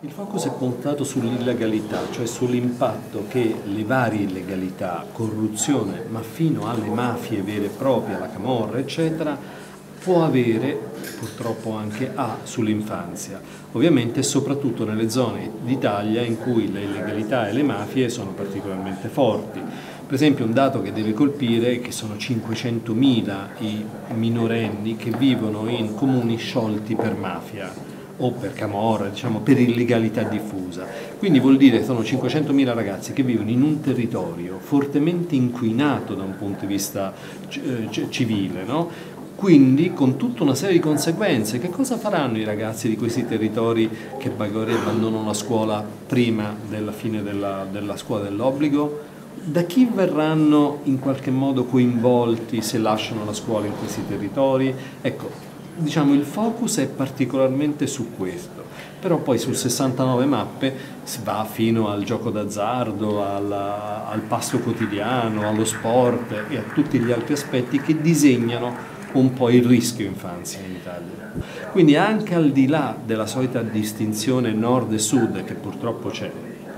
Il focus è puntato sull'illegalità, cioè sull'impatto che le varie illegalità, corruzione, ma fino alle mafie vere e proprie, la camorra, eccetera, può avere, purtroppo anche ha, sull'infanzia. Ovviamente soprattutto nelle zone d'Italia in cui le illegalità e le mafie sono particolarmente forti. Per esempio un dato che deve colpire è che sono 500.000 i minorenni che vivono in comuni sciolti per mafia o per camorra, diciamo per illegalità diffusa. Quindi vuol dire che sono 500.000 ragazzi che vivono in un territorio fortemente inquinato da un punto di vista civile, no? Quindi con tutta una serie di conseguenze. Che cosa faranno i ragazzi di questi territori che magari abbandonano la scuola prima della fine della scuola dell'obbligo? Da chi verranno in qualche modo coinvolti se lasciano la scuola in questi territori? Ecco, diciamo il focus è particolarmente su questo, però poi su 69 mappe si va fino al gioco d'azzardo, al pasto quotidiano, allo sport e a tutti gli altri aspetti che disegnano un po' il rischio infanzia in Italia. Quindi anche al di là della solita distinzione nord e sud che purtroppo c'è,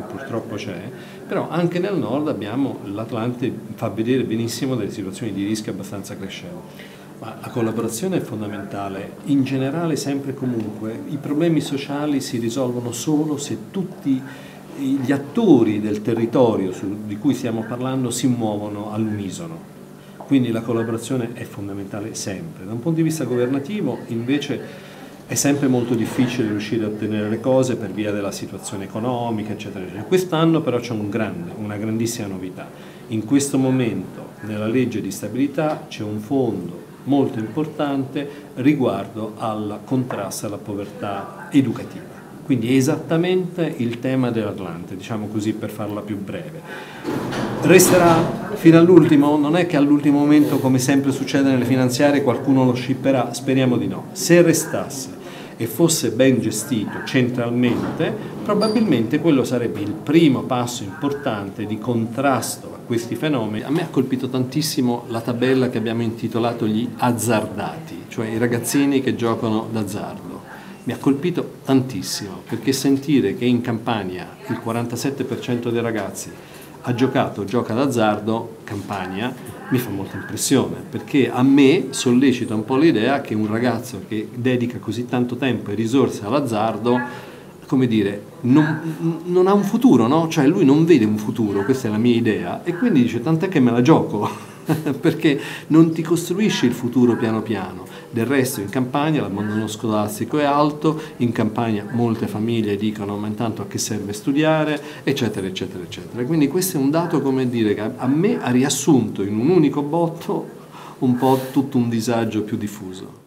però anche nel nord abbiamo, l'Atlante fa vedere benissimo delle situazioni di rischio abbastanza crescenti. Ma la collaborazione è fondamentale, in generale sempre e comunque i problemi sociali si risolvono solo se tutti gli attori del territorio di cui stiamo parlando si muovono all'unisono. Quindi la collaborazione è fondamentale sempre. Da un punto di vista governativo invece è sempre molto difficile riuscire a ottenere le cose per via della situazione economica, eccetera, eccetera. Quest'anno però c'è una grandissima novità. In questo momento nella legge di stabilità c'è un fondo molto importante riguardo al contrasto alla povertà educativa. Quindi è esattamente il tema dell'Atlante, diciamo così per farla più breve. Resterà fino all'ultimo? Non è che all'ultimo momento, come sempre succede nelle finanziarie, qualcuno lo scipperà? Speriamo di no. Se restasse e fosse ben gestito centralmente, probabilmente quello sarebbe il primo passo importante di contrasto a questi fenomeni. A me ha colpito tantissimo la tabella che abbiamo intitolato gli azzardati, cioè i ragazzini che giocano d'azzardo. Mi ha colpito tantissimo, perché sentire che in Campania il 47% dei ragazzi ha giocato o gioca d'azzardo, Campania, mi fa molta impressione, perché a me sollecita un po' l'idea che un ragazzo che dedica così tanto tempo e risorse all'azzardo, come dire, non ha un futuro, no? Cioè lui non vede un futuro, questa è la mia idea, e quindi dice tant'è che me la gioco, perché non ti costruisci il futuro piano piano. Del resto in Campania l'abbandono scolastico è alto, in Campania molte famiglie dicono ma intanto a che serve studiare, eccetera, eccetera, eccetera. Quindi questo è un dato, come dire, che a me ha riassunto in un unico botto un po' tutto un disagio più diffuso.